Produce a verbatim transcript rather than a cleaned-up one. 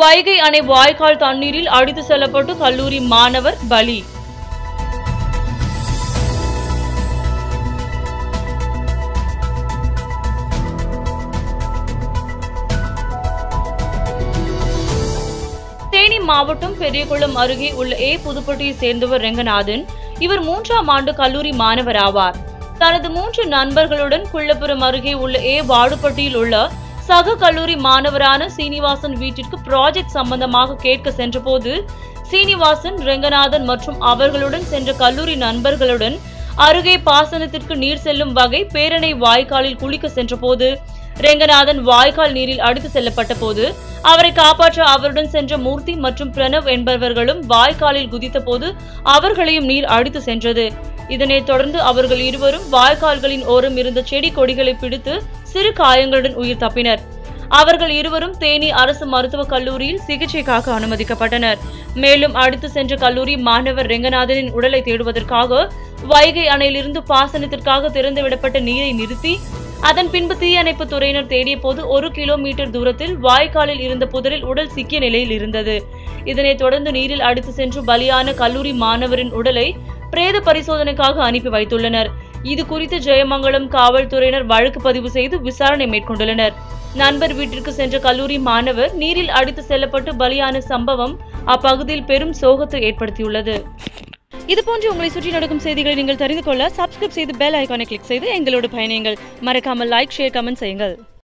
வைகை அணை வாய்க்கால் தண்ணீரில் அடித்து செல்லப்பட்டு கல்லூரி மாணவர் பலி. தேனி மாவட்டம் பெரியகுளம் அருகே உள்ள ஏ புதுப்பட்டியை சேர்ந்தவர் ரெங்கநாதன். இவர் மூன்றாம் ஆண்டு கல்லூரி மாணவர் ஆவார். தனது மூன்று நண்பர்களுடன் குள்ளப்புறம் அருகே உள்ள ஏ வாடுப்பட்டியில் உள்ள சக கல்லூரி மாணவரான சீனிவாசன் வீட்டிற்கு ப்ராஜெக்ட் சம்பந்தமாக கேட்க சென்றபோது சீனிவாசன், ரெங்கநாதன் மற்றும் அவர்களுடன் சென்ற கல்லூரி நண்பர்களுடன் அருகே பாசனத்திற்கு நீர் செல்லும் வகை பேரணை வாய்க்காலில் குளிக்க சென்றபோது ரெங்கநாதன் வாய்க்கால் நீரில் அடித்து செல்லப்பட்ட போது அவரை காப்பாற்ற அவருடன் சென்ற மூர்த்தி மற்றும் பிரணவ் என்பவர்களும் வாய்க்காலில் குதித்த போது அவர்களையும் நீர் அடித்து சென்றது. இதனைத் தொடர்ந்து அவர்கள் இருவரும் வாய்க்கால்களின் ஓரம் இருந்த செடி கொடிகளை பிடித்து சிறு காயங்களுடன் உயிர் தப்பினர். அவர்கள் இருவரும் தேனி அரசு மருத்துவக் கல்லூரியில் சிகிச்சைக்காக அனுமதிக்கப்பட்டனர். மேலும் அடித்து சென்ற கல்லூரி மாணவர் ரெங்கநாதனின் உடலை தேடுவதற்காக வைகை அணையிலிருந்து பாசனத்திற்காக திறந்துவிடப்பட்ட நீரை நிறுத்தி அதன் பின்பு தீயணைப்பு துறையினர் தேடிய போது ஒரு கிலோமீட்டர் தூரத்தில் வாய்க்காலில் இருந்த புதரில் உடல் சிக்கிய நிலையில் இருந்தது. இதனைத் தொடர்ந்து நீரில் அடித்து சென்று பலியான கல்லூரி மாணவரின் உடலை பிரேத பரிசோதனைக்காக அனுப்பி வைத்துள்ளனர். இது குறித்து ஜெயமங்கலம் காவல்துறையினர் வழக்கு பதிவு செய்து விசாரணை மேற்கொண்டுள்ளனர். நண்பர் வீட்டிற்கு சென்ற கல்லூரி மாணவர் நீரில் அடித்து செல்லப்பட்டு பலியான சம்பவம் அப்பகுதியில் பெரும் சோகத்தை ஏற்படுத்தியுள்ளது. இதுபோன்று உங்களை சுற்றி நடக்கும் செய்திகளை நீங்கள் தெரிந்து கொள்ள சப்ஸ்கிரைப் செய்து பெல் ஐகானை கிளிக் செய்து எங்களோடு பயணியுங்கள். மறக்காமல் லைக், ஷேர், கமெண்ட் செய்யுங்கள்.